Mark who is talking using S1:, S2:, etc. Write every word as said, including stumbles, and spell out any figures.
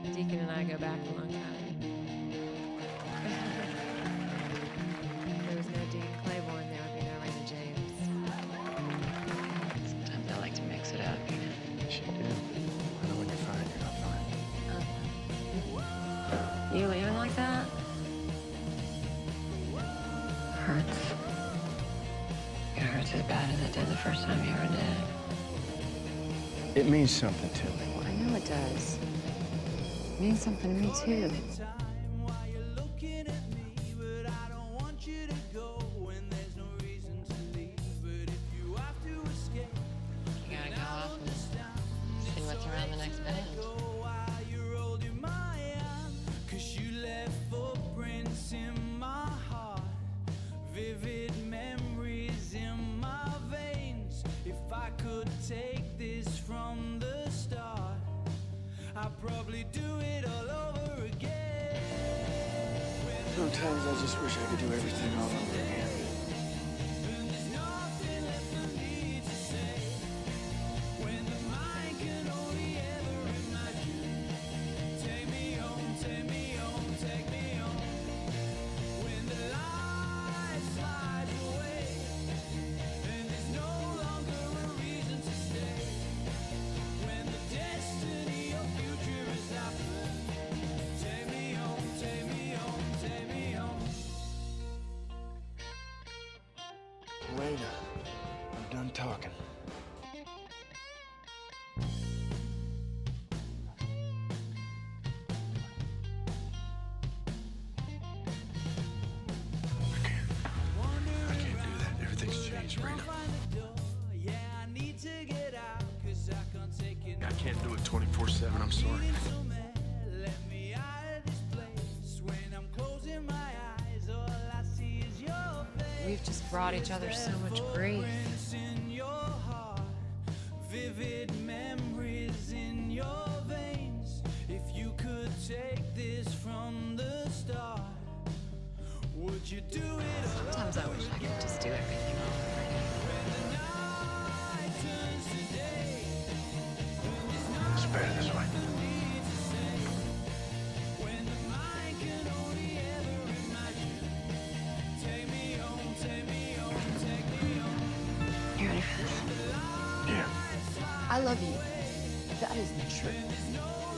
S1: Deacon and I go back a long time. If there was no Deacon Claiborne, there would be no Raina James.
S2: Sometimes I like to mix it up, you know.
S3: She do. I know when you're fine, you're not fine.
S2: Uh, you leaving like that? Hurts. It hurts as bad as it did the first time you ever did.
S3: It means something to me.
S2: Well, I know it does. It means something to me, too. You gotta go off and see what's around the next bend.
S4: Vivid memories in my veins. If I could take this from the start, I'd probably do it all over again.
S3: Sometimes I just wish I could do everything all over again.
S4: And there's nothing left for me to say when the mind can only ever imagine. Take me home, take me home, take me home. When the light slides away and there's no longer a reason to stay. When the destiny of future is happened. Take me home, take me home, take me home.
S3: Raina, I'm done talking.
S5: I can't do it twenty-four seven, I'm sorry.
S4: Let me out of this place. When I'm closing my eyes, all I see is your face.
S1: We've just brought each other so much grief.
S4: Footprints in your heart, vivid memories in your veins. If you could take this from the start, would you do it all
S2: Sometimes I wish I could just do everything all over again.
S4: night turns to day?
S3: It's better this way.
S4: When the mind can only ever imagine. Take me home, take me home, take me home.
S2: You ready for this?
S3: Yeah.
S2: I love you. That isn't true.
S4: There's no